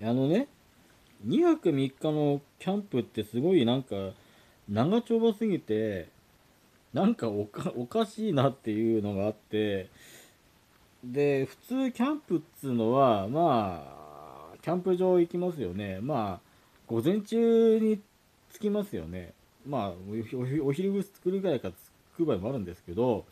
あのね、2泊3日のキャンプってすごいなんか長丁場すぎて、なんかおかしいなっていうのがあって、で、普通キャンプっつうのは、まあ、キャンプ場行きますよね。まあ、午前中に着きますよね。まあ、お昼作るぐらいから着く場合もあるんですけど、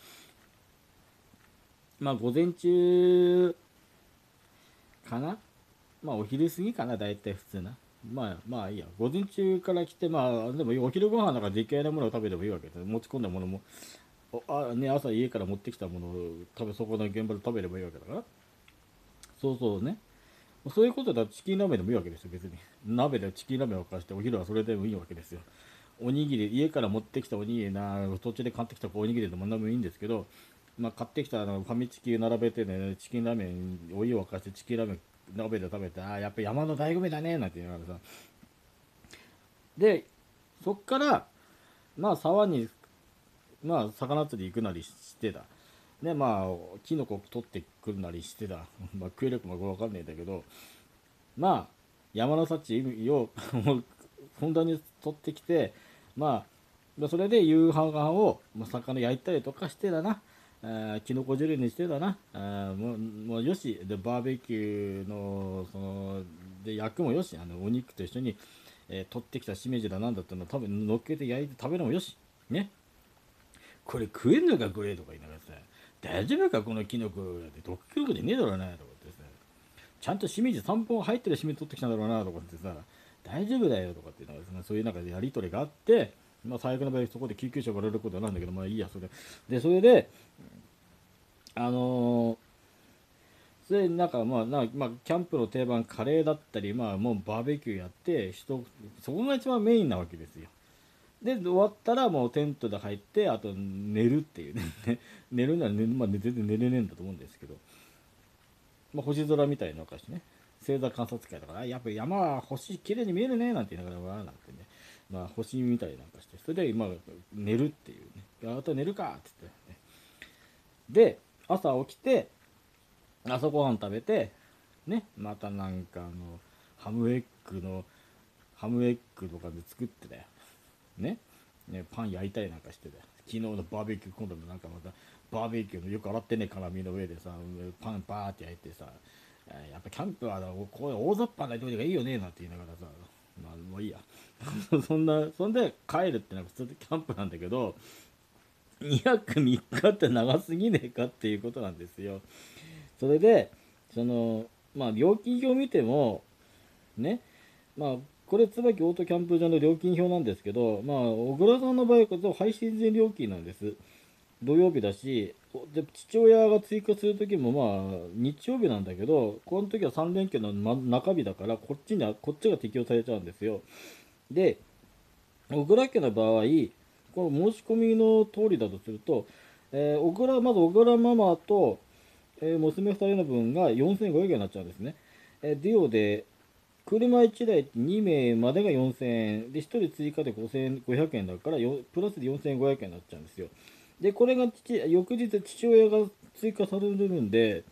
まあ、午前中かな。まあ、お昼過ぎかな、大体普通な。まあいいや。午前中から来て、まあ、でもお昼ご飯なんか出来合いなものを食べればいいわけで、持ち込んだものも、朝家から持ってきたものをそこの現場で食べればいいわけだから。そうそうね。そういうことだとチキンラーメンでもいいわけですよ、別に。鍋でチキンラーメンを沸かして、お昼はそれでもいいわけですよ。おにぎり、家から持ってきたおにぎり途中で買ってきたおにぎりでも何でもいいんですけど、まあ、買ってきたファミチキ並べてね、チキンラーメン、お湯を沸かしてチキンラーメン鍋で食べて、やっぱ山の醍醐味だね、なんて言いながらさ。で、そっから、まあ、沢に、まあ、魚釣り行くなりしてた。で、まあ、キノコ取ってくるなりしてた。まあ、食えるかもわかんないんだけど、まあ、山の幸をふんだんに取ってきて、まそれで夕飯を、魚焼いたりとかしてだな、きのこ汁にしてだな、もうよし、で、バーベキューの、で、焼くもよし、お肉と一緒に、取ってきたしめじだなんだってのを多分乗っけて焼いて食べるのもよし、ね、これ食えんのか食えとか言いながらさ、大丈夫かこのキノコって毒キノコでねえだろうな、とかってさ、ちゃんとしめじ3本入ってるしめじ取ってきたんだろうなとかってさ、大丈夫だよとかっていうのが、そういう中でやり取りがあって、まあ最悪の場合そこで救急車を呼ばれることなんだけど、まあいいや、それで。それで、あのーそれなんかキャンプの定番カレーだったり、まあもうバーベキューやって、そこが一番メインなわけですよ。で、終わったらもうテントで入って、あと寝るっていうね。寝るなら全然寝れねえんだと思うんですけど、まあ、星空みたいなのかしね、星座観察会だから、やっぱり山は星綺麗に見えるねなんて言いながら、わーなんてね、まあ星みたいなんかして、それで、まあ、寝るっていうね、あと寝るかって言って、ね、で、朝起きて、朝ごはん食べて、ね、またなんかハムエッグの、ハムエッグとかで作ってたよ。ね。パン焼いたりなんかしてたよ。昨日のバーベキュー、今度のなんかまた、バーベキューのよく洗ってね、辛みの上でさ、パンバーって焼いてさ、やっぱキャンプはこういう大雑把な料理がいいよね、なんて言いながらさ、まあもういいや。そんで帰るってのは普通でキャンプなんだけど、2泊3日って長すぎねえかっていうことなんですよ。それで、料金表を見ても、ね、まあ、これ、椿オートキャンプ場の料金表なんですけど、まあ、小倉さんの場合こそ配信前料金なんです。土曜日だし、で、父親が追加するときもまあ、日曜日なんだけど、この時は3連休の、中日だから、こっちが適用されちゃうんですよ。で、小倉家の場合、この申し込みの通りだとすると、まず小倉ママと、娘2人の分が4500円になっちゃうんですね。デュオで、車1台2名までが4000円で、1人追加で5500円だからプラスで4500円になっちゃうんですよ。で、これが翌日父親が追加されるんで、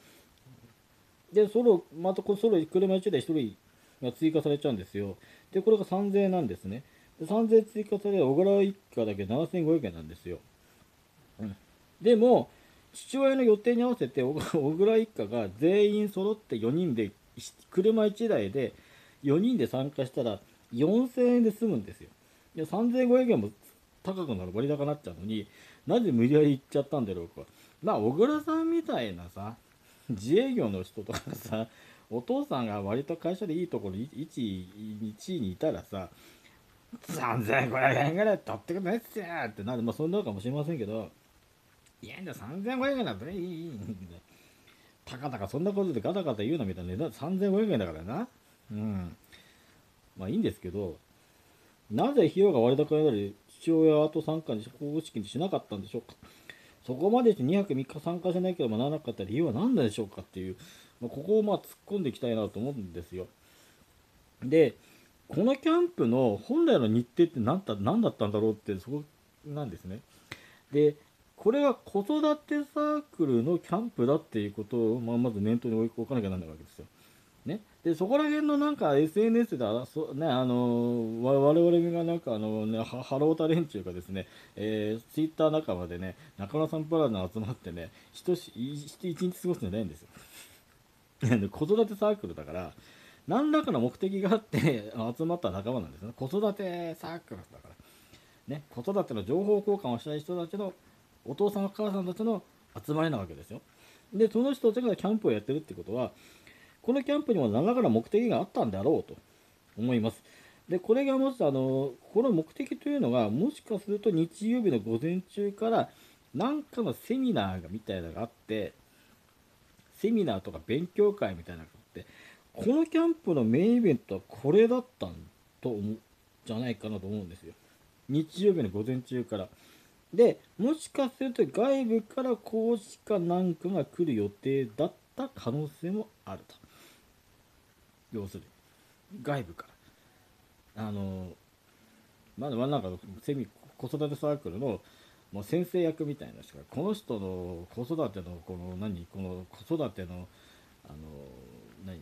また車1台1人が追加されちゃうんですよ。で、これが3000円なんですね。で、3000円追加され、小倉一家だけ7500円なんですよ。うん。でも、父親の予定に合わせて、小倉一家が全員揃って4人で、車1台で4人で参加したら4000円で済むんですよ。で、3500円も高くなる割高になっちゃうのに、なぜ無理やり行っちゃったんだろうか。まあ、小倉さんみたいなさ、自営業の人とかさ、お父さんが割と会社でいいところに1位にいたらさ、3500円ぐらい取ってくれないっすよってなる、まあそんなのかもしれませんけど、いやんだ、3500円なんていい。たかだかそんなことでガタガタ言うなみたいな値段3500円だからな。うん。まあいいんですけど、なぜ費用が割高になり、父親は後参加に公式にしなかったんでしょうか。そこまでして2泊3日参加しなければならなかった理由は何なんでしょうかっていう、ここを突っ込んでいきたいなと思うんですよ。で、このキャンプの本来の日程って何だったんだろうって、そこなんですね。で、これは子育てサークルのキャンプだっていうことを、まず念頭に置かなきゃならないわけですよ。 ね、でそこら辺のなんか SNS でね、我々がなんかね、ハロータ連中がですね、ツイッター仲間でね、中村サンプラザに集まってね、一日過ごすんじゃないんですよ。子育てサークルだから、何らかの目的があって集まった仲間なんですね。子育てサークルだから。ね、子育ての情報交換をしたい人たちの、お父さんお母さんたちの集まりなわけですよ。で、その人たちがキャンプをやってるってことは、このキャンプにも何らかの目的があったんだろうと思います。で、これがもしこの目的というのが、もしかすると日曜日の午前中から何かのセミナーみたいなのがあって、セミナーとか勉強会みたいなのがあって、このキャンプのメインイベントはこれだったんと思うじゃないかなと思うんですよ。日曜日の午前中から。で、もしかすると外部から講師かなんかが来る予定だった可能性もあると。要するに、外部から。まだなんか子育てサークルのもう先生役みたいな人が、この人の子育てのこの子育てのあの何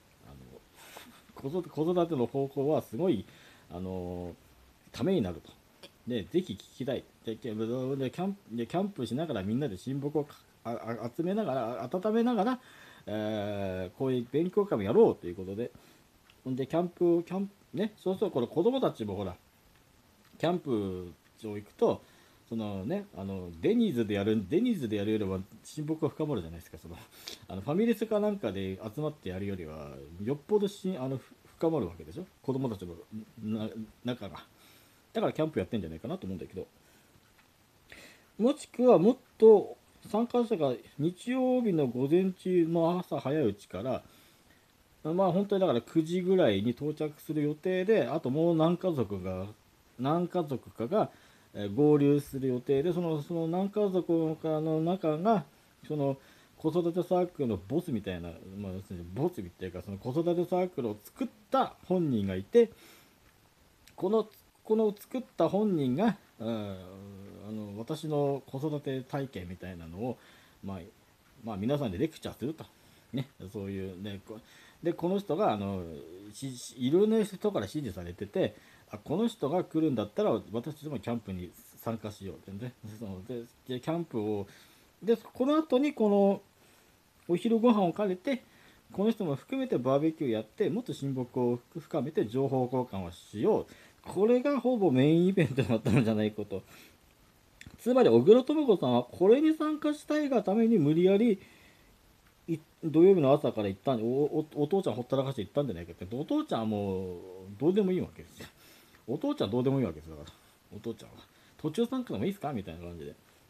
子育ての方向はすごいためになると。で、ぜひ聞きたい。でキャンプしながらみんなで親睦を集めながら、温めながら、こういう勉強会もやろうということで、で、ね、そうするとこれ子供たちもほら、キャンプ場行くと、そのね、デニーズでやるよりは親睦が深まるじゃないですか。ファミレスかなんかで集まってやるよりは、よっぽど深まるわけでしょ、子供たちの仲が。だからキャンプやってんじゃないかなと思うんだけど、もしくはもっと参加者が日曜日の午前中の朝早いうちから、まあ本当にだから9時ぐらいに到着する予定で、あともう何家族かが合流する予定で、その何家族かの中が、その子育てサークルのボスみたいな、まあ、要するにボスみたいな、その子育てサークルを作った本人がいて、この作った本人が、私の子育て体験みたいなのを、まあ皆さんでレクチャーすると。ね、そういうね、で、この人が、いろんな人から支持されてて、この人が来るんだったら、私たちもキャンプに参加しようってね。で、キャンプを、で、この後にこの、お昼ご飯を兼ねて、この人も含めてバーベキューやって、もっと親睦を深めて情報交換をしよう。これがほぼメインイベントだったのじゃないかと。つまり、小黒智子さんはこれに参加したいがために無理やり土曜日の朝から行ったんで、お父ちゃんほったらかして行ったんじゃないかって。お父ちゃんはもうどうでもいいわけですよ。お父ちゃんどうでもいいわけですよ。だから、お父ちゃんは。途中参加でもいいですかみたいな感じで。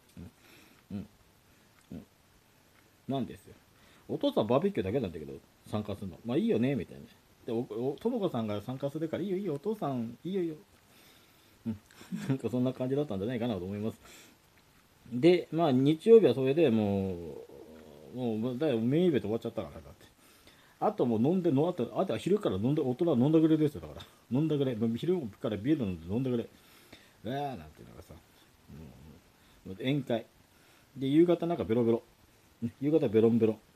なんですよ。お父さんはバーベキューだけなんだけど、参加するの。まあいいよね、みたいな。で、ともこさんが参加するから、いいよいいよ、お父さん、いいよいいよ。なんかそんな感じだったんじゃないかなと思います。で、まあ日曜日はそれでだいぶメインイベント終わっちゃったから、だって。あともう飲んでの、あとは昼から飲んで、大人は飲んだぐれですよ、だから。飲んだぐれ。昼からビール飲んで飲んだぐれ。なんていうのがさ、宴会。で、夕方なんかベロベロ。夕方ベロンベロン。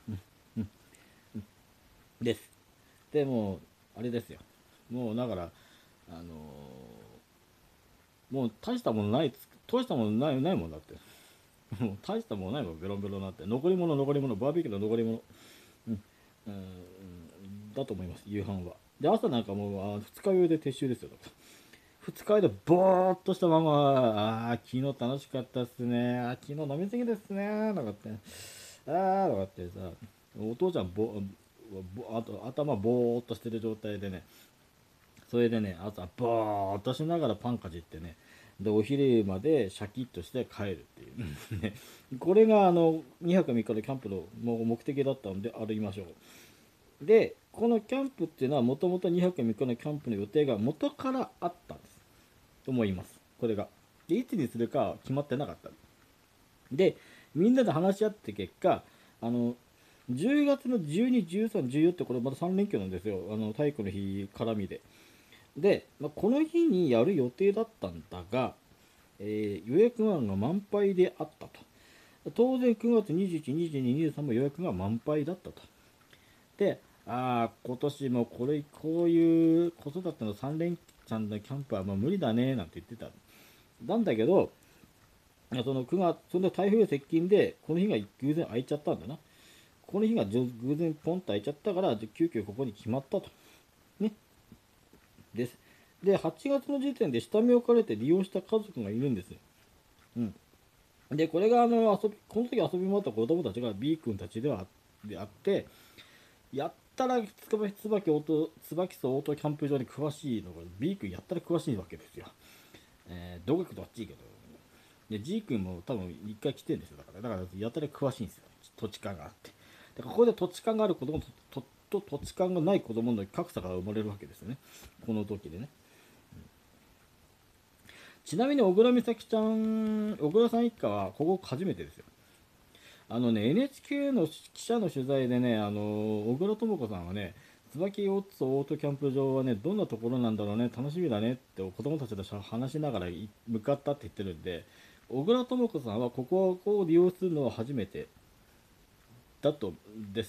です。で、もう、あれですよ。もう、だから、あのもう大したものないもんだって。もう大したものないもん、ベロンベロンになって。残り物、バーベキューの残り物。うん、だと思います、夕飯は。で、朝なんかもう、二日酔いで撤収ですよ。二日酔いでぼーっとしたまま、昨日楽しかったっすね。昨日飲みすぎですね。とかって。とかってさ、お父ちゃん頭ぼーっとしてる状態でね、それでね、朝ぼーっとしながらパンかじってね、で、お昼までシャキッとして帰るっていうね。これが2泊3日のキャンプの目的だったので歩きましょう。で、このキャンプっていうのはもともと2泊3日のキャンプの予定が元からあったんです。と思います。これが。で、いつにするか決まってなかった。で、みんなで話し合って結果、10月の12、13、14ってこれまた3連休なんですよ。体育の日絡みで。で、この日にやる予定だったんだが、予約案が満杯であったと。当然9月21、22、23も予約が満杯だったと。で、 今年もこういう子育ての3連チャンのキャンプはもう無理だねなんて言ってた。なんだけど、その9月、それで台風接近で、この日が偶然空いちゃったんだな。この日が偶然ポンと空いちゃったから、急遽ここに決まったと。ね。です。で、8月の時点で下見をかれて利用した家族がいるんですよ。うん。で、これがこの時遊び回った子供たちが B 君たちであって、やったら椿層オートキャンプ場に詳しいのが B 君やったら詳しいわけですよ。同学どっちいいけど。で、G 君も多分一回来てるんですよ。だからやったら詳しいんですよ。土地勘があって。だからここで土地勘がある子供と土地勘がない子供の格差が生まれるわけですよね。この時でね。ちなみに小倉美咲ちゃん、小倉さん一家はここ初めてですよ。NHK の記者の取材でね、小倉智子さんはね、椿オートキャンプ場はね、どんなところなんだろうね、楽しみだねって子供たちと話しながら向かったって言ってるんで、小倉智子さんはここを利用するのは初めてだとです。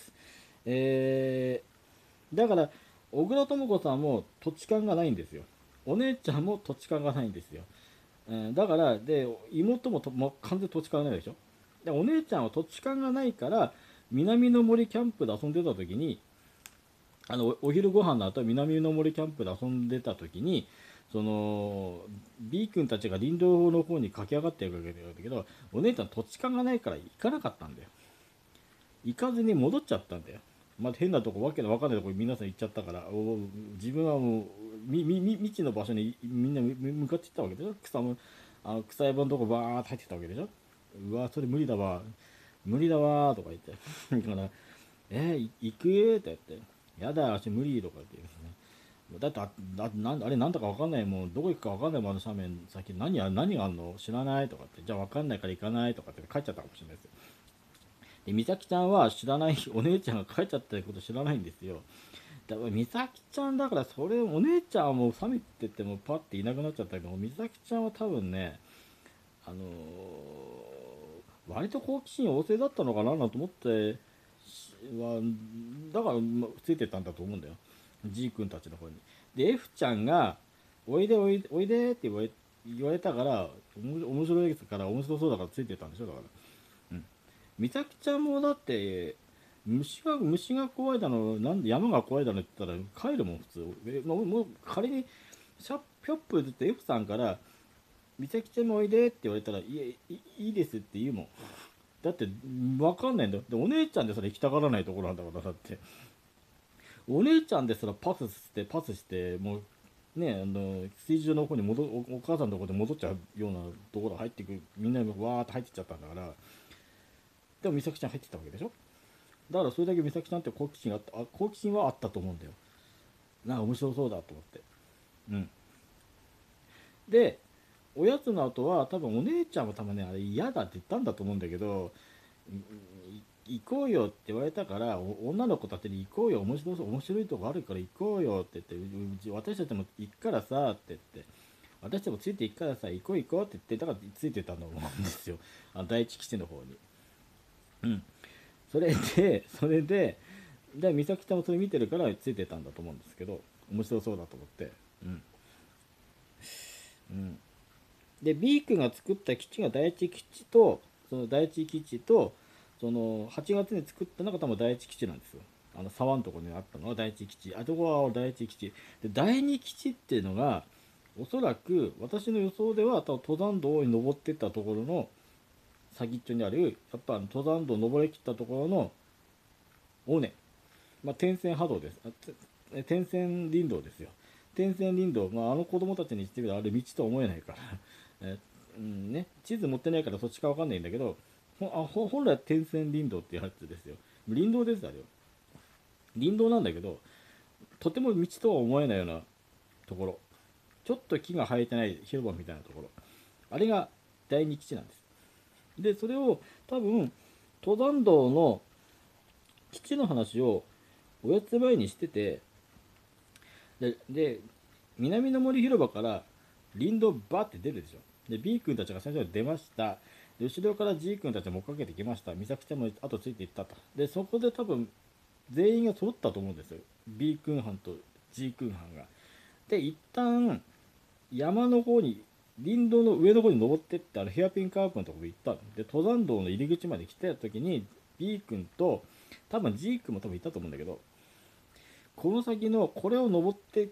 だから、小倉智子さんも土地勘がないんですよ。お姉ちゃんも土地勘がないんですよ。だから、で、妹も完全に土地勘がないでしょ。で、お姉ちゃんは土地勘がないから、南の森キャンプで遊んでた時に、お昼ご飯の後、南の森キャンプで遊んでた時に、B 君たちが林道の方に駆け上がってるわけだけど、お姉ちゃん土地勘がないから行かなかったんだよ。行かずに戻っちゃったんだよ。まあ、変なとこ、わけのわかんないとこに皆さん行っちゃったから、自分はもう、未知の場所にみんな向かっていったわけでしょ。草山のとこバーって入ってたわけでしょ。うわ、それ無理だわ。無理だわーとか言って。だから、行くって言って、やだ、足無理とか言ってですね。だってあれなんだかわかんないもん、どこ行くかわかんないもん、あの斜面先何があんの知らないとかって、じゃあわかんないから行かないとかって帰っちゃったかもしれないですよ。で、美咲ちゃんは知らない、お姉ちゃんが帰っちゃったこと知らないんですよ。だから美咲ちゃんだから、それ、お姉ちゃんはもう冷めててもパッていなくなっちゃったけど、美咲ちゃんは多分ね、あの割と好奇心旺盛だったのかなと思っては、だから、ついてたんだと思うんだよ。G 君たちの方に。で、F ちゃんが、おいでおいでおいでって言われたから、面白いですから、面白そうだからついてたんでしょ、だから。うん。美咲ちゃんもだって、虫が怖いだの、なんで山が怖いだのって言ったら帰るもん、普通。もう仮に、ぴょっぷずって F さんから、美咲ちゃんもおいでって言われたら、いいですって言うもん。だって、わかんないんだよ。で、お姉ちゃんでそれ行きたがらないところなんだから、だって。お姉ちゃんですらパスして、もう、ね、水上の方にお母さんのところで戻っちゃうようなところ入ってくる、みんなわーって入ってっちゃったんだから、でも美咲ちゃん入ってったわけでしょ。だからそれだけ美咲ちゃんって好奇心はあったと思うんだよ。なんか面白そうだと思って。うん。で、おやつの後は多分お姉ちゃんも多分ね、あれ嫌だって言ったんだと思うんだけど、行こうよって言われたから、女の子たちに行こうよ、面白いとこあるから行こうよって言って、私たちも行くからさって言って、私たちもついて行くからさ、行こう行こうって言って、だからついてたと思うんですよ。第一基地の方に。うん。それで、美咲ちゃんもそれ見てるからついてたんだと思うんですけど、面白そうだと思って。うん。うん。で、B 君が作った基地が第一基地と、その第一基地と、その8月に作ったのが多分第一基地なんですよ。沢のところにあったのは第一基地。あそこは第一基地。で、第二基地っていうのが、おそらく私の予想では多分登山道に登ってったところの先っちょにある、やっぱ登山道を登りきったところの尾根、点線波動です。点線林道ですよ。点線林道、あの子供たちにしてみればあれ道とは思えないから、ね、地図持ってないからそっちかわかんないんだけど、本来は点線林道ってやつですよ。林道です、あれよ。林道なんだけど、とても道とは思えないようなところ。ちょっと木が生えてない広場みたいなところ。あれが第二基地なんです。で、それを多分、登山道の基地の話をおやつ前にしてて、で、南の森広場から林道バーって出るでしょ。で、B 君たちが最初に出ました。で、後ろから G 君たちも追っかけてきました。美咲ちゃんも後ついていったと。で、そこで多分、 全員が揃ったと思うんですよ。 B 君班と G 君班が。で一旦山の方に林道の上の方に登ってって、ヘアピンカーブのところ行ったで、登山道の入り口まで来た時に B 君と多分 G 君も多分いたと思うんだけど、この先のこれを登ってって、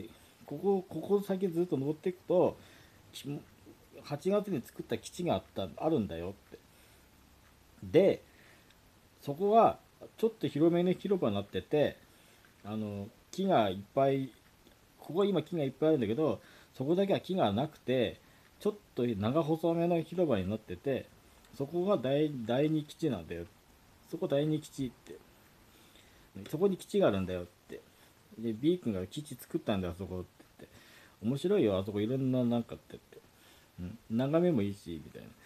ここ先ずっと登っていくと8月に作った基地があるんだよって。でそこはちょっと広めの広場になってて、木がいっぱい、ここ今木がいっぱいあるんだけど、そこだけは木がなくてちょっと長細めの広場になってて、そこが第二基地なんだよ。そこ第二基地って、そこに基地があるんだよって。で B 君が基地作ったんだよあそこって言って、面白いよあそこいろんななんかって言って、眺めもいいしみたいな。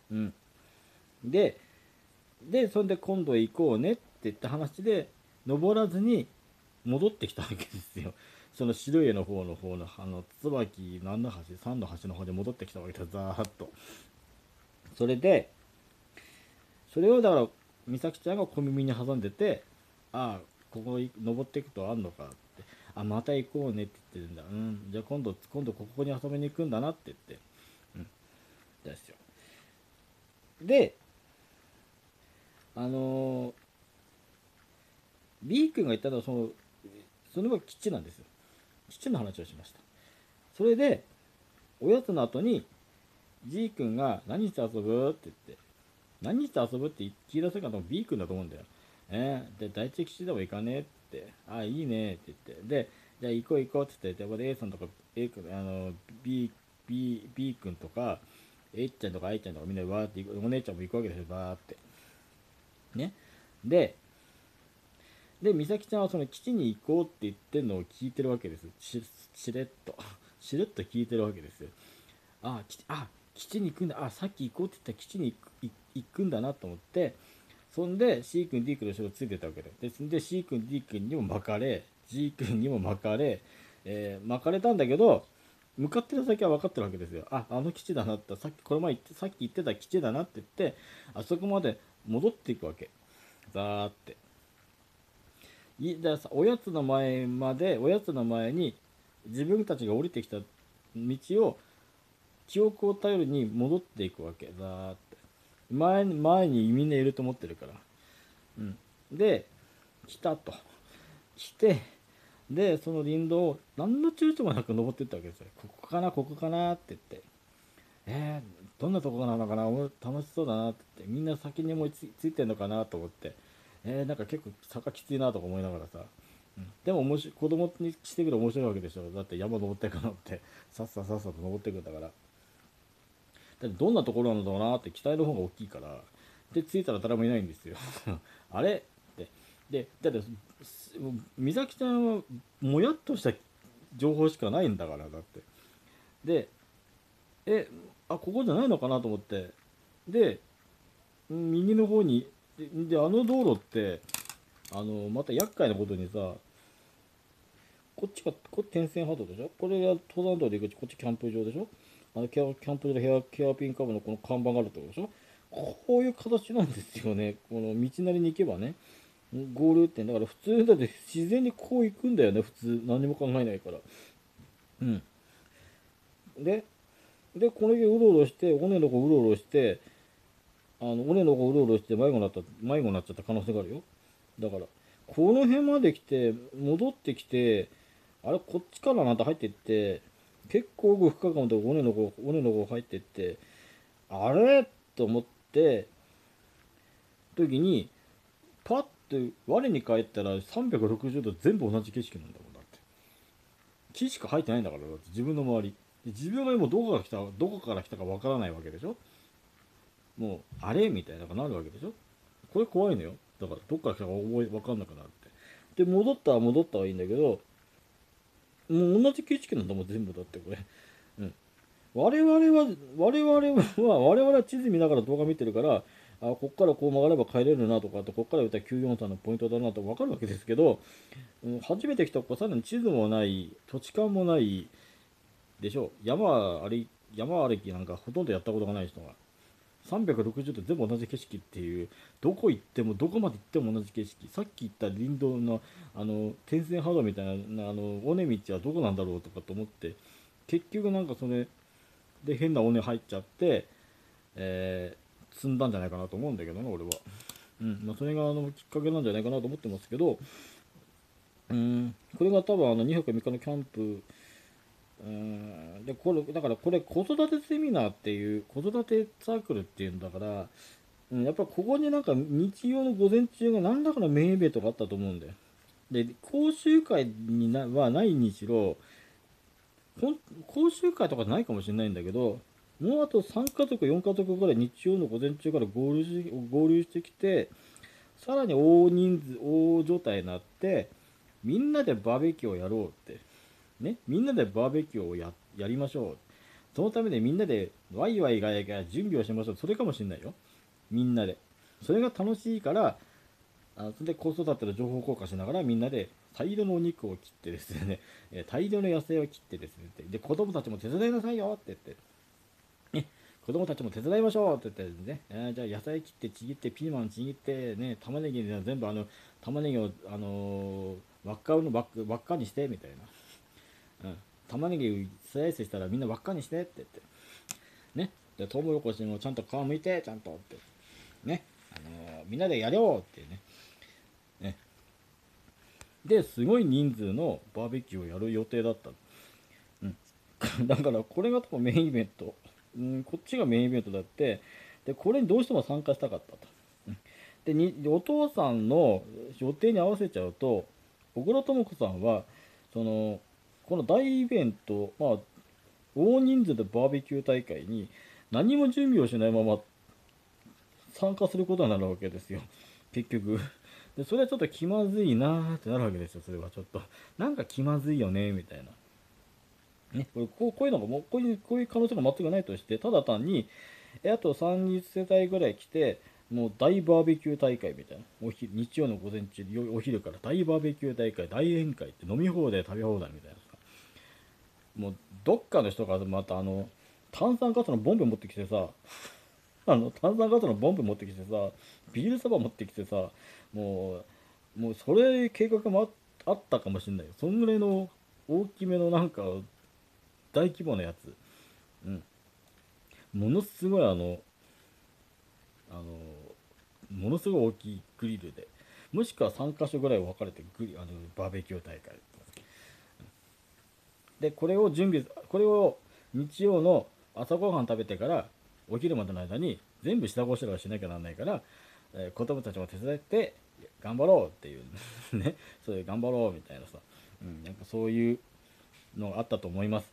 でそれで今度行こうねって言った話で登らずに戻ってきたわけですよ。その白家の方の椿何の橋3の橋の方で戻ってきたわけです、ざーっと。それをだから美咲ちゃんが小耳に挟んでて、ああここ登っていくとあんのかって、あまた行こうねって言ってるんだ、じゃあ今度ここに遊びに行くんだなって言って、ですよ。でB 君が言ったのはそれは基地なんですよ。基地の話をしました。それでおやつの後に G 君が何して遊ぶって言って、何して遊ぶって聞き出せるかと B 君だと思うんだよ。で第一基地でも行かねえって、あいいねって言って、でじゃあ行こう行こうって言って、で A さんとか A 君B 君とか A ちゃんとか I ちゃんとかみんなわーってお姉ちゃんも行くわけですよ、バーってね。で美咲ちゃんはその基地に行こうって言ってるのを聞いてるわけです。しれっと聞いてるわけですよ。基地に行くんだ、さっき行こうって言った基地に行くんだなと思って、そんで C 君 D 君の後ろついてたわけで C 君 D 君にも巻かれ G 君にも巻かれ、巻かれたんだけど向かってる先は分かってるわけですよ。あの基地だなって、さっき言ってた基地だなって言って、あそこまで戻っていくわけ、ザーって。おやつの前に自分たちが降りてきた道を記憶を頼りに戻っていくわけ、ザーって。前にみんないると思ってるから。で来て、でその林道を何の躊躇もなく登っていったわけですよ。ここかなって言って、どんなとこなのかな、楽しそうだなって言って、みんな先に思いついてんのかなと思って、なんか結構坂きついなとか思いながらさ、でも子供にしてくる面白いわけでしょ。だって山登っていくのってさっさと登っていくんだから。だってどんなところなのだろうなって期待の方が大きいから。で着いたら誰もいないんですよあれって。だって美咲ちゃんはもやっとした情報しかないんだから。だってでここじゃないのかなと思って、で右の方にあの道路ってまた厄介なことにさ、こっち点線波動でしょ、これが登山道で行くこっちキャンプ場でしょ、キャンプ場でヘアピンカブのこの看板があるところでしょ。こういう形なんですよね。この道なりに行けばね、ゴール点だから普通だって自然にこう行くんだよね、普通何も考えないから。でこの家うろうろして、尾根の子うろうろして、尾根の子うろうろして迷子になっちゃった可能性があるよ。だからこの辺まで来て戻ってきて、あれこっちからなんて入ってって、結構奥深くまで尾根の子入ってって、あれと思って時にパッて我に返ったら360度全部同じ景色なんだもん。だって木しか入ってないんだから。だって自分の周り、自分が今どこから来たかわからないわけでしょ。もうあれみたいななるわけでしょ。これ怖いのよ。だからどっから来たか分かんなくなるって。で戻ったはいいんだけど、もう同じ景色なんだもん全部。だってこれ、我々は地図見ながら動画見てるから、こっからこう曲がれば帰れるなとかって、こっから言ったら943のポイントだなと分かるわけですけど、初めて来た子さらに地図もない土地勘もないでしょ。山歩きなんかほとんどやったことがない人が 360度全部同じ景色っていう、どこ行ってもどこまで行っても同じ景色。さっき言った林道の点線波動みたいな尾根道はどこなんだろうとかと思って、結局なんかそれで変な尾根入っちゃって、積んだんじゃないかなと思うんだけどね、俺は。まあ、それがきっかけなんじゃないかなと思ってますけど、これが多分2泊3日のキャンプ、でこれだから、これ子育てセミナーっていう子育てサークルっていうんだから、やっぱここになんか日曜の午前中が何らかのメインイベントがあったと思うんだよ。で講習会はないにしろ、講習会とかないかもしれないんだけど、もうあと3家族4家族ぐらい日曜の午前中から合流してきて、さらに大状態になって、みんなでバーベキューをやろうってね、みんなでバーベキューをやりましょう。そのためにみんなでワイワイガヤガヤ準備をしましょう。それかもしれないよ、みんなで。それが楽しいから、それで子育ての情報交換しながら、みんなで大量のお肉を切ってですね、大量の野菜を切ってですね、で子供たちも手伝いなさいよって言って、子供たちも手伝いましょうって言ってね、じゃあ野菜切ってちぎってピーマンちぎってね、玉ねぎで全部玉ねぎを輪っかにしてみたいな、玉ねぎスライスしたらみんな輪っかにしてって言ってね、でトウモロコシもちゃんと皮むいてちゃんとってね、みんなでやろうってね。ですごい人数のバーベキューをやる予定だった。だからこれが多分メインイベント、こっちがメインイベントだって、でこれにどうしても参加したかったと。でお父さんの予定に合わせちゃうと、小倉智子さんはこの大イベント、大人数でバーベキュー大会に何も準備をしないまま参加することになるわけですよ、結局。でそれはちょっと気まずいなーってなるわけですよ。それはちょっとなんか気まずいよねみたいな。こういうのがもうこういう可能性が全くないとして、ただ単にあと30世帯ぐらい来て、もう大バーベキュー大会みたいな、日曜の午前中、お昼から大バーベキュー大会、大宴会って飲み放題食べ放題みたいなさ、もうどっかの人がまた炭酸ガスのボンベ持ってきてさ、炭酸ガスのボンベ持ってきてさ、ビールサバ持ってきてさ、もうそれ計画もあったかもしんないよ。そんぐらいの大きめのなんか大規模なやつ。ものすごいあのものすごい大きいグリルで、もしくは3箇所ぐらい分かれてバーベキュー大会で、これを日曜の朝ごはん食べてからお昼までの間に全部下ごしらえしなきゃならないから、子供たちも手伝って頑張ろうっていうね、そういう頑張ろうみたいなさ、なんかそういうのがあったと思います。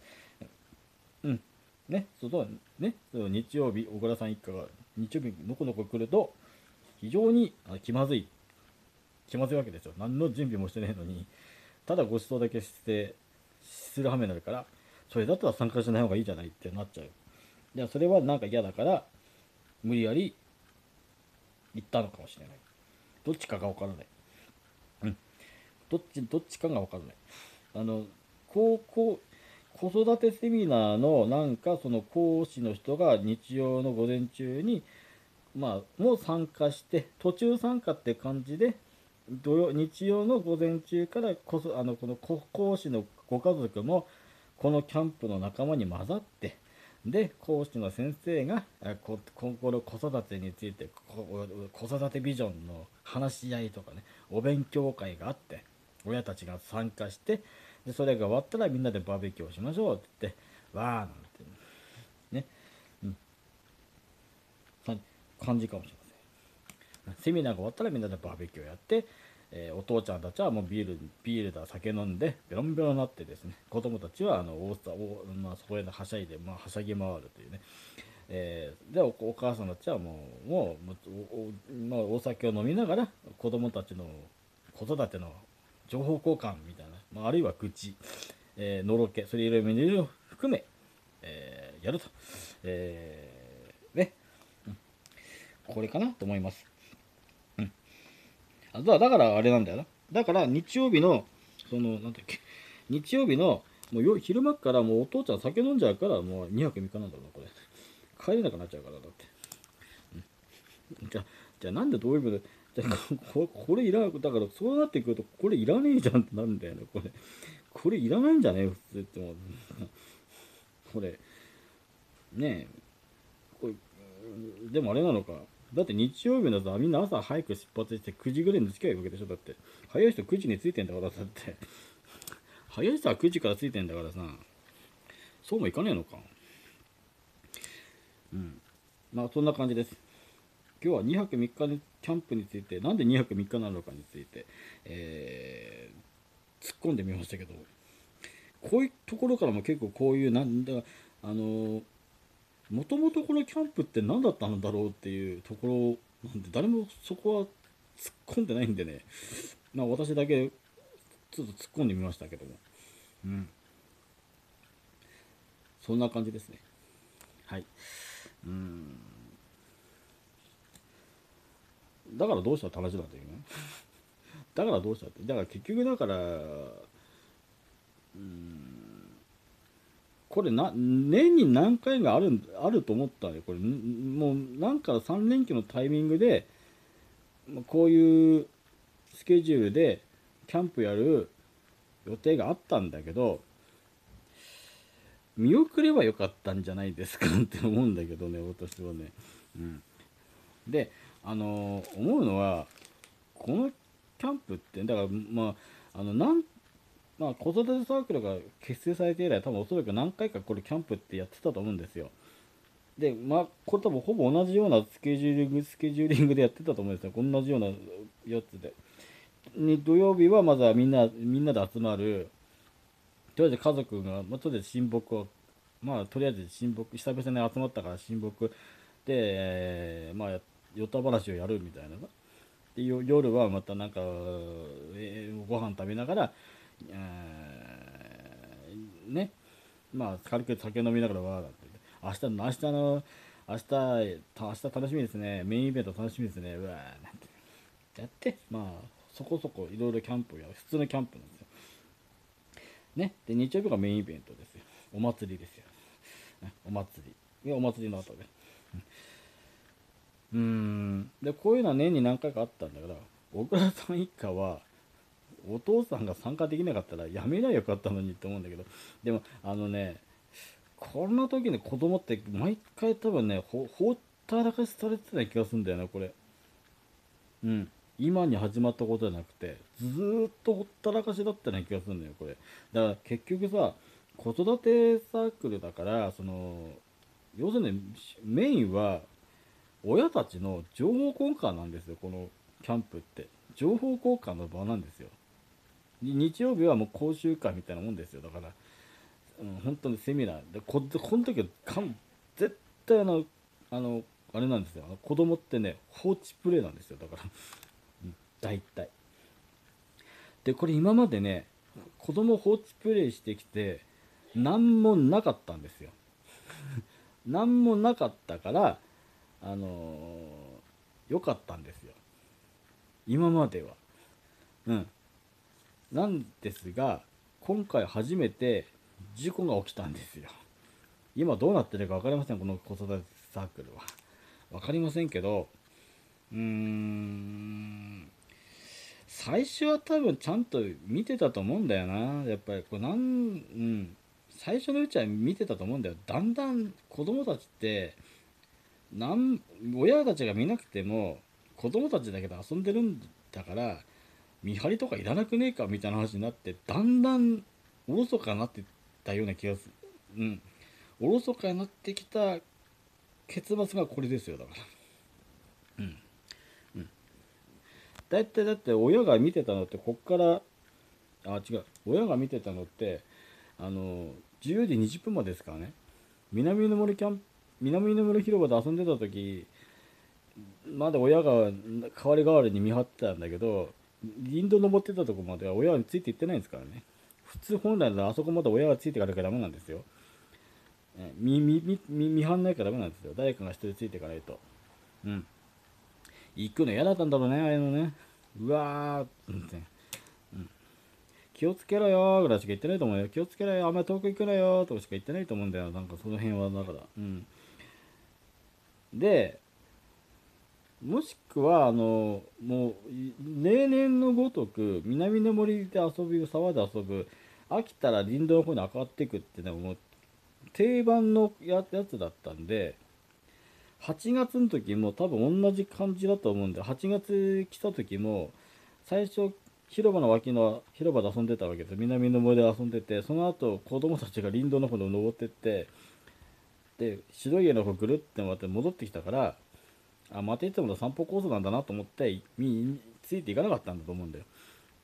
そう日曜日、小倉さん一家が日曜日のこのこ来ると非常に気まずいわけですよ。何の準備もしてないのに、ただご馳走だけする羽目になるから、それだったら参加しない方がいいじゃないってなっちゃう。いや、それはなんか嫌だから無理やり行ったのかもしれない。どっちかが分からない。どっちかが分からない。高校子育てセミナーのなんかその講師の人が日曜の午前中にもう参加して、途中参加って感じで日曜の午前中からこの講師のご家族もこのキャンプの仲間に混ざって、で講師の先生が今後の子育てについて子育てビジョンの話し合いとかね、お勉強会があって、親たちが参加して、でそれが終わったらみんなでバーベキューをしましょうって言って、わーなんてね、感じかもしれません。セミナーが終わったらみんなでバーベキューをやって、お父ちゃんたちはもうビールだ酒飲んでベロンベロンになってですね、子供たちはそこへのはしゃいで、はしゃぎ回るというね、でお母さんたちはお酒を飲みながら子供たちの子育ての情報交換みたいな、あるいは愚痴、のろけ、それいろいろ含め、やると、ね、これかなと思います。だからあれなんだよな。だから日曜日のなんだっけ、日曜日のもう昼間からもうお父ちゃん酒飲んじゃうから、もう2泊3日なんだろうなこれ。帰れなくなっちゃうからだって。 じゃあ、なんでどういうことじゃあこれいらん、だからそうなってくると、これいらねえじゃんってなるんだよね、これいらないんじゃね普通っても。これ、ねえ、これ、でもあれなのか。だって日曜日のさ、みんな朝早く出発して9時ぐらいに着きゃいいわけでしょだって。早い人9時に着いてんだからだって。早い人は9時から着いてんだからさ、そうもいかねえのか。うん。まあそんな感じです。今日は2泊3日のキャンプについて、なんで2泊3日なのかについて、突っ込んでみましたけど、こういうところからも結構こういう、なんだ、もともとこのキャンプって何だったんだろうっていうところなんで、誰もそこは突っ込んでないんでね、まあ私だけちょっと突っ込んでみましたけども、うん、そんな感じですね。はい。うん。だからどうしたって話なんだよね。だからどうしたって。だから結局だから、これ年に何回があると思ったね。これ、もうなんか3連休のタイミングで、こういうスケジュールでキャンプやる予定があったんだけど、見送ればよかったんじゃないですかって思うんだけどね、私はね。うん。で、思うのは、このキャンプって、だから、まあ、まあ、子育てサークルが結成されて以来、多分おそらく何回かこれキャンプってやってたと思うんですよ。で、まあ、これ多分ほぼ同じようなスケジューリングでやってたと思うんですよ。同じようなやつで。土曜日はまずはみんなで集まる。とりあえず家族が、まあ、とりあえず親睦を、まあ、とりあえず親睦、久々に集まったから親睦で、まあ、ヨタ話をやるみたいな。で、夜はまたなんか、ご飯食べながら、ね、まあ、軽く酒飲みながらわーだって。明日楽しみですね。メインイベント楽しみですね。うわーなんて。やって、まあ、そこそこいろいろキャンプをやる。普通のキャンプなんですよ。ね。で、日曜日がメインイベントですよ。お祭りですよ。お祭り。お祭りの後で。で、こういうのは年に何回かあったんだから、小倉さん一家は、お父さんが参加できなかったらやめりゃよかったのにって思うんだけど、でも、こんな時に子供って毎回多分ね、ほったらかしされてたような気がするんだよな、これ。うん。今に始まったことじゃなくて、ずーっとほったらかしだったような気がするんだよ、これ。だから結局さ、子育てサークルだから、要するにメインは親たちの情報交換なんですよ、このキャンプって。情報交換の場なんですよ。日曜日はもう講習会みたいなもんですよ、だから。本当にセミナーでこの時は絶対あのあれなんですよ、子供ってね放置プレイなんですよ、だから大体。でこれ今までね子供放置プレイしてきて何もなかったんですよ。何もなかったからあの良かったんですよ、今までは。うんなんですが、今回初めて事故が起きたんですよ。今どうなってるか分かりません、この子育てサークルは。分かりませんけど、最初は多分ちゃんと見てたと思うんだよな。やっぱり最初のうちは見てたと思うんだよ。だんだん子供たちって、親たちが見なくても、子供たちだけで遊んでるんだから、見張りとかいらなくねえかみたいな話になって、だんだんおろそかになってったような気がする。おろそかになってきた結末がこれですよ、だから。だいたいだって親が見てたのってこっから、違う、親が見てたのってあの10時20分までですからね。南の森南の森広場で遊んでた時まだ親が代わり代わりに見張ってたんだけど、林道登ってたとこまでは親についていってないんですからね。普通本来ならあそこまで親がついていかなきゃダメなんですよ。見張んないからダメなんですよ、誰かが一人ついていかないと。うん行くの嫌だったんだろうね、あれのね。うわーって、気をつけろよーぐらいしか言ってないと思うよ。気をつけろよ、あんまり遠く行くなよーとかしか言ってないと思うんだよ。なんかその辺はだから。で、 もしくはもう例年のごとく南の森で遊ぶ、沢で遊ぶ、飽きたら林道の方に上がっていくっていうのはもう定番のやつだったんで、8月の時も多分同じ感じだと思うんで、8月来た時も最初広場の脇の広場で遊んでたわけです。南の森で遊んでて、その後子供たちが林道の方に登ってって、で白い家の方ぐるって回って戻ってきたから、あ、またいつもの散歩コースなんだなと思ってついていかなかったんだと思うんだよ。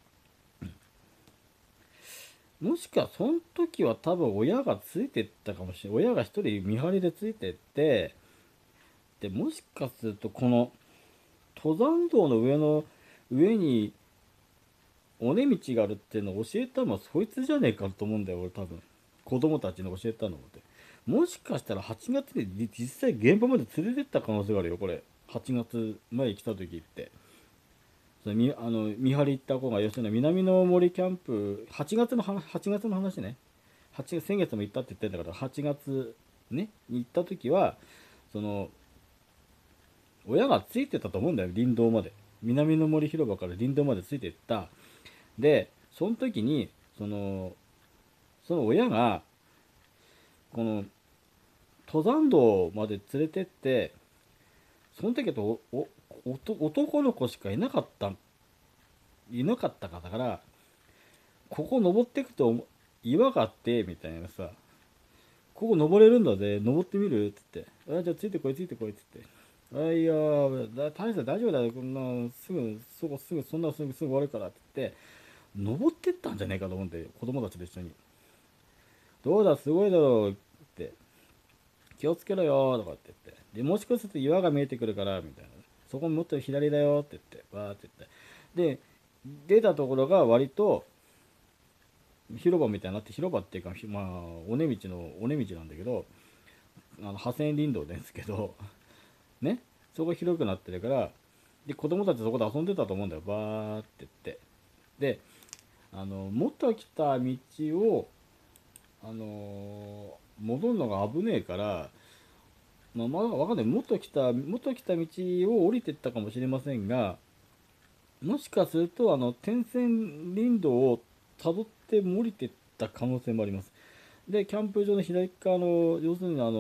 もしくはその時は多分親がついてったかもしれない。親が一人見張りでついてって、でもしかするとこの登山道の上に尾根道があるっていうのを教えたのはそいつじゃねえかと思うんだよ、俺多分。子供たちに教えたのって。もしかしたら8月で実際現場まで連れてった可能性があるよ、これ。8月前来た時って。その見張り行った子が、要するに南の森キャンプ、8月の話ね。先月も行ったって言ってんだから、8月ね、に行った時は、その、親がついてたと思うんだよ、林道まで。南の森広場から林道までついてった。で、その時に、その親が、この、登山道まで連れてって、その時と男の子しかいなかったから、ここ登ってくと岩があって、みたいなさ、ここ登れるんだぜ、登ってみるって言って、あ、じゃあついてこい、ついてこいって言って、あ、いやー、大した大丈夫だよ、こんな、そんなすぐ終わるからって言って、登ってったんじゃねえかと思うんで、子供たちと一緒に。どうだ、すごいだろうって、気をつけろよとかって言って、で、もしかすると岩が見えてくるから、みたいな。そこもっと左だよって言って、バーって言って。で、出たところが割と広場みたいになって、広場っていうか、まあ、尾根道なんだけど、破線林道ですけど、ね、そこ広くなってるから、で、子供たちそこで遊んでたと思うんだよ、バーって言って。で、元来た道を、戻るのが危ねえから、まあ、わかんない。元来た道を降りてったかもしれませんが、もしかすると、点線林道を辿って降りてった可能性もあります。で、キャンプ場の左側の、要するに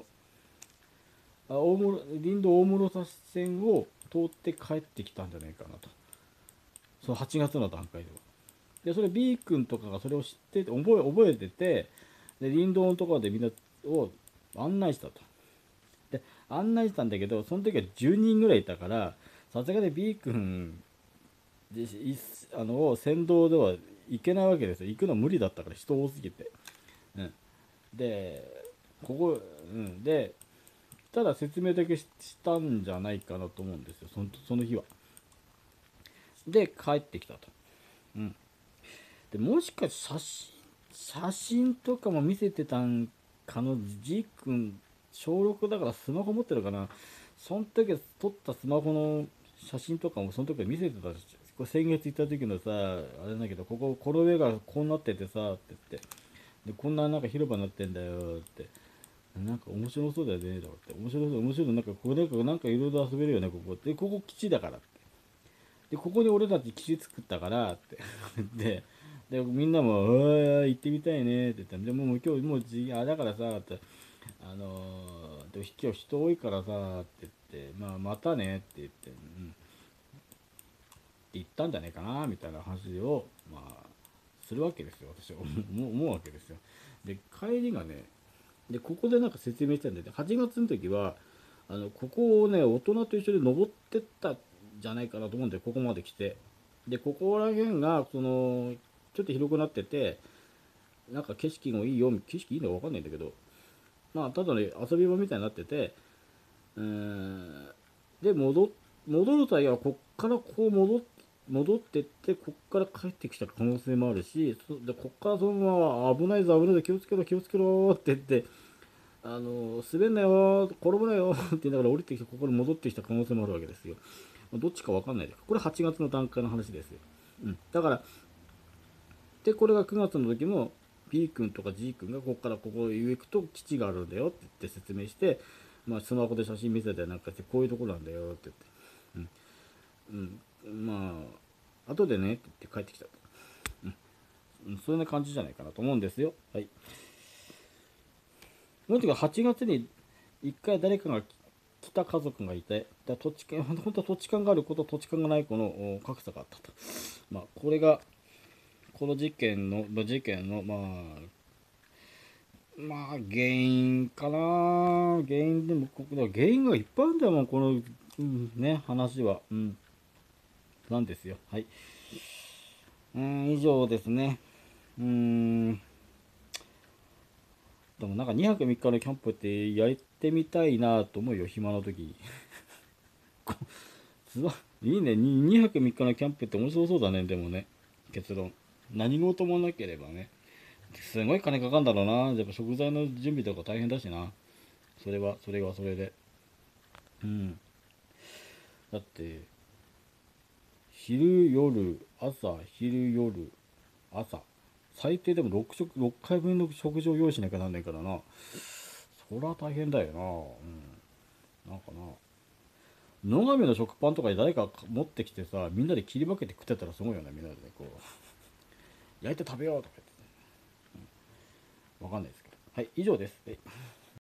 林道大室橋線を通って帰ってきたんじゃないかなと。その8月の段階では。で、それ B 君とかがそれを知ってて、覚えてて、で、林道のところでみんなを案内したと。で、案内したんだけど、その時は10人ぐらいいたから、さすがに B 君で、先導では行けないわけですよ。行くの無理だったから、人多すぎて。うん。で、で、ただ説明だけしたんじゃないかなと思うんですよ、その日は。で、帰ってきたと。うん。で、もしかして写真とかも見せてたんかの、G 君、小6だからスマホ持ってるかな。その時撮ったスマホの写真とかもその時は見せてたし、これ先月行った時のさ、あれだけど、この上がこうなっててさ、って言って、で、こんななんか広場になってんだよって、なんか面白そうだよね、とかって、面白い、なんかここなんかいろいろ遊べるよね、ここ。で、ここ基地だからって。で、ここに俺たち基地作ったからって。で、みんなも、行ってみたいねって言ったら、でも今日もだからさ、って、で今日人多いからさ、って言って、まあ、またねって言って、って言ったんじゃないかな、みたいな話を、まあ、するわけですよ、私は思うわけですよ。で、帰りがね、で、ここでなんか説明したんで、8月の時は、ここをね、大人と一緒に登ってったんじゃないかなと思うんで、ここまで来て。で、ここら辺が、ちょっと広くなってて、なんか景色もいいよ、景色いいのかわかんないんだけど、まあ、ただね、遊び場みたいになってて、で、戻る際は、こっからこう戻ってって、こっから帰ってきた可能性もあるし、で、こっからそのまま危ないぞ、危ないぞ、気をつけろ、気をつけろって言って、滑んなよ、転ぶなよって言いながら降りてきて、ここに戻ってきた可能性もあるわけですよ。どっちかわかんないです。これ8月の段階の話ですよ。うん。だから、で、これが9月の時も、B 君とか G 君がここからここへ行くと基地があるんだよって言って説明して、まあ、スマホで写真見せてなんかして、こういうところなんだよって言って。 まあ後でねって言って帰ってきたと、そんな感じじゃないかなと思うんですよ。はい。もうちょっと8月に1回誰かが来た家族がいて、土地勘、本当は土地勘がある子と土地勘がない子の格差があったと。まあ、これが、この事件の、原因かな。原因でも、原因がいっぱいあるんだよ、もうこの、話は。なんですよ。はい。以上ですね。でもなんか2泊3日のキャンプってやってみたいなと思うよ、暇の時。いいね、2泊3日のキャンプって面白そうだね、でもね。結論。何事もなければね。すごい金かかるんだろうな。やっぱ食材の準備とか大変だしな。それで。うん。だって、昼、夜、朝、昼、夜、朝。最低でも6回分の食事を用意しなきゃなんないからな。そりゃ大変だよな。なんかな。野上の食パンとかで誰か持ってきてさ、みんなで切り分けて食ってたらすごいよね、みんなでね、こう。焼いて食べようとか言って。わかんないですけど。はい、以上です。